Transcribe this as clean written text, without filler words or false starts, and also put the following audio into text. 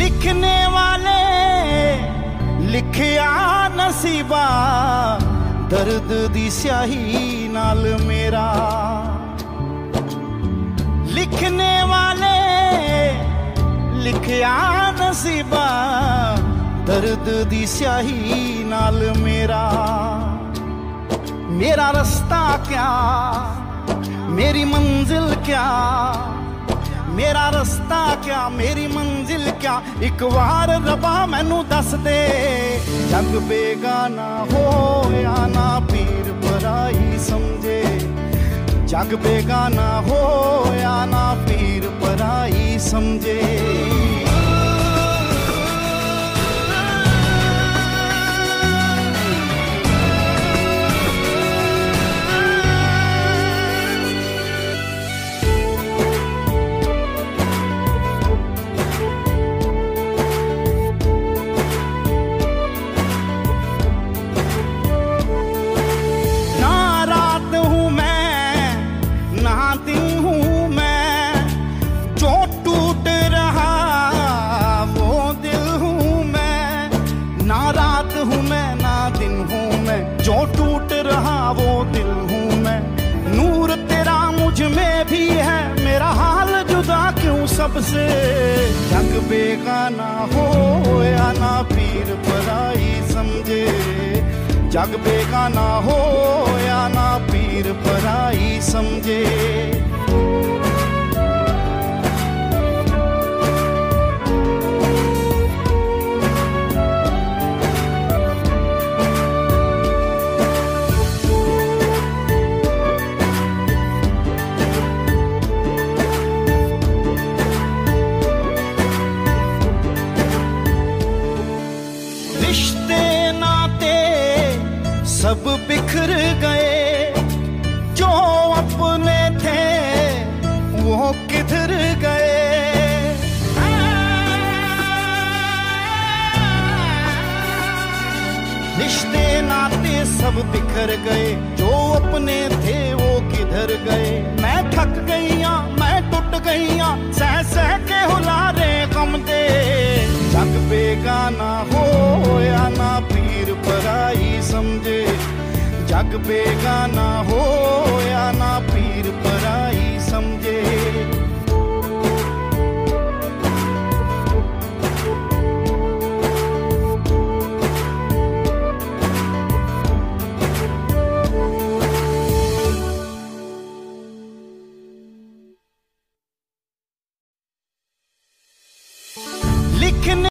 लिखने वाले लिखिया नसीबा दर्द दी स्याही नाल मेरा। लिखने वाले लिखिया नसीबा दर्द दी स्याही नाल मेरा। मेरा रास्ता क्या मेरी मंजिल क्या, मेरा रास्ता क्या मेरी मंजिल क्या, एक बार रबा मैनू दस दे। जग बेगाना हो या ना पीर पराई समझे, जग बेगाना हो या ना पीर पराई समझे। जो टूट रहा वो दिल हूँ मैं, नूर तेरा मुझ में भी है, मेरा हाल जुदा क्यों सबसे। जग बेगाना हो या ना पीर पराई समझे, जग बेगाना हो या ना पीर पराई समझे। रिश्ते नाते सब बिखर गए, जो अपने थे वो किधर गए। रिश्ते नाते सब बिखर गए, जो अपने थे वो किधर गए। मैं थक गई हाँ मैं टूट गई हाँ, सह सह के हुलारे गम दे। जग बेगाना हो या ना पीर पराई समझे, जग बेगाना हो या ना पीर पराई समझे। लिखने